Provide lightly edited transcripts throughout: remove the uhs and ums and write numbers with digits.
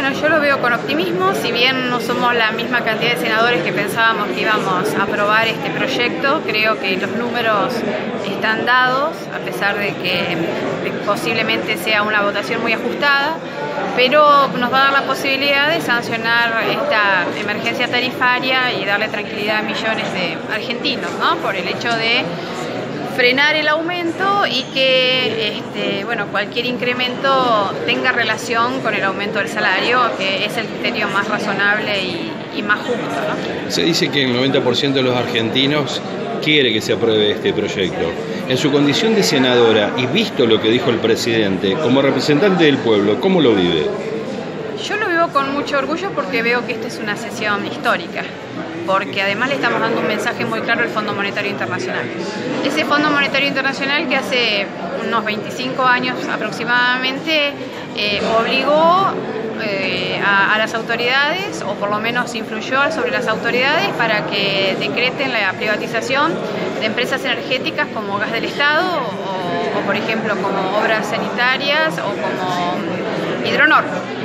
Bueno, yo lo veo con optimismo, si bien no somos la misma cantidad de senadores que pensábamos que íbamos a aprobar este proyecto, creo que los números están dados, a pesar de que posiblemente sea una votación muy ajustada, pero nos va a dar la posibilidad de sancionar esta emergencia tarifaria y darle tranquilidad a millones de argentinos, ¿no? Por el hecho de frenar el aumento y que cualquier incremento tenga relación con el aumento del salario, que es el criterio más razonable y más justo, ¿no? Se dice que el 90% de los argentinos quiere que se apruebe este proyecto. En su condición de senadora y visto lo que dijo el presidente, como representante del pueblo, ¿cómo lo vive? Yo lo vivo con mucho orgullo porque veo que esta es una sesión histórica, porque además le estamos dando un mensaje muy claro al Fondo Monetario Internacional. Ese Fondo Monetario Internacional que hace unos 25 años aproximadamente obligó a las autoridades, o por lo menos influyó sobre las autoridades para que decreten la privatización de empresas energéticas como Gas del Estado o por ejemplo como Obras Sanitarias o como Hidronor.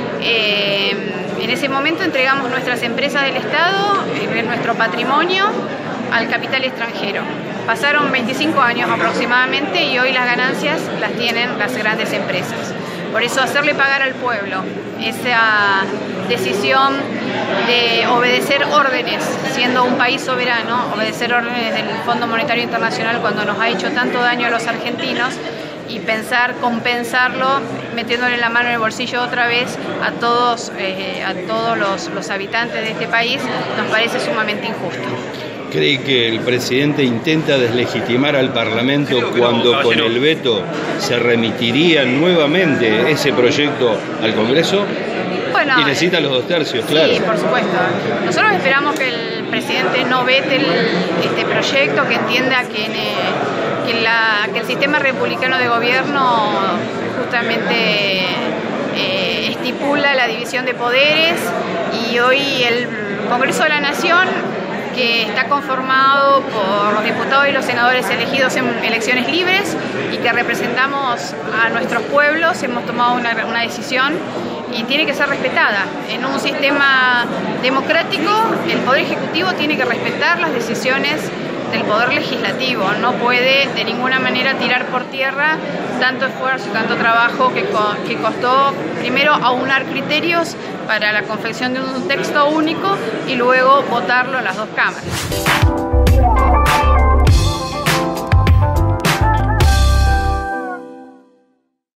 En ese momento entregamos nuestras empresas del Estado, nuestro patrimonio, al capital extranjero. Pasaron 25 años aproximadamente y hoy las ganancias las tienen las grandes empresas. Por eso hacerle pagar al pueblo esa decisión de obedecer órdenes, siendo un país soberano, obedecer órdenes del Fondo Monetario Internacional cuando nos ha hecho tanto daño a los argentinos, y pensar compensarlo metiéndole la mano en el bolsillo otra vez a todos los habitantes de este país, nos parece sumamente injusto. ¿Cree que el presidente intenta deslegitimar al Parlamento cuando con el veto se remitiría nuevamente ese proyecto al Congreso? Bueno, y necesita los 2/3, claro. Sí, por supuesto. Nosotros esperamos que el presidente no vete este proyecto, que entienda que el sistema republicano de gobierno justamente estipula la división de poderes, y hoy el Congreso de la Nación, que está conformado por los diputados y los senadores elegidos en elecciones libres y que representamos a nuestros pueblos, hemos tomado una decisión y tiene que ser respetada. En un sistema democrático, el Poder Ejecutivo tiene que respetar las decisiones del Poder Legislativo, no puede de ninguna manera tirar por tierra tanto esfuerzo, tanto trabajo que costó primero aunar criterios para la confección de un texto único y luego votarlo en las dos cámaras.